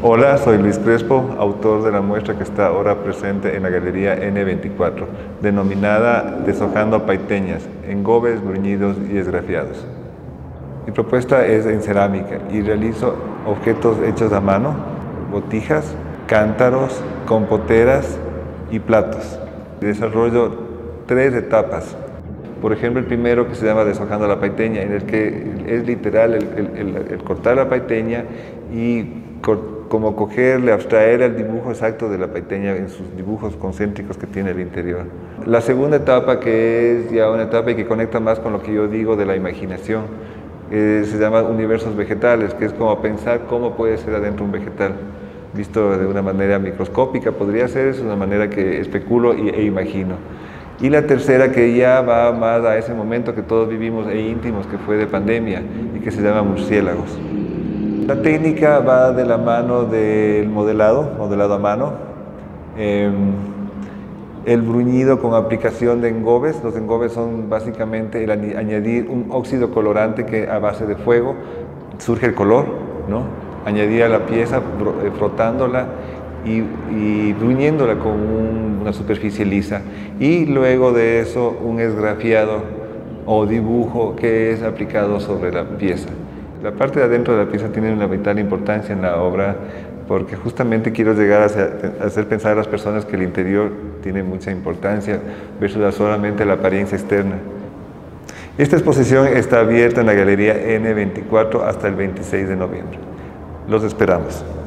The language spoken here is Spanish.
Hola, soy Luis Crespo, autor de la muestra que está ahora presente en la Galería N24, denominada Deshojando Paiteñas, engobes, bruñidos y esgrafiados. Mi propuesta es en cerámica y realizo objetos hechos a mano, botijas, cántaros, compoteras y platos. Desarrollo 3 etapas. Por ejemplo, el primero, que se llama Deshojando la Paiteña, en el que es literal el cortar la paiteña y como cogerle, abstraer el dibujo exacto de la paiteña en sus dibujos concéntricos que tiene el interior. La segunda etapa, que es ya una etapa y que conecta más con lo que yo digo de la imaginación, se llama universos vegetales, que es como pensar cómo puede ser adentro un vegetal. Visto de una manera microscópica podría ser, es una manera que especulo e imagino. Y la tercera, que ya va más a ese momento que todos vivimos e íntimos, que fue de pandemia, y que se llama murciélagos. La técnica va de la mano del modelado a mano, el bruñido con aplicación de engobes. Los engobes son básicamente el añadir un óxido colorante que a base de fuego surge el color, ¿no? Añadir a la pieza frotándola y bruñéndola con una superficie lisa, y luego de eso un esgrafiado o dibujo que es aplicado sobre la pieza. La parte de adentro de la pieza tiene una vital importancia en la obra, porque justamente quiero llegar a hacer pensar a las personas que el interior tiene mucha importancia versus solamente la apariencia externa. Esta exposición está abierta en la Galería N24 hasta el 26 de noviembre. Los esperamos.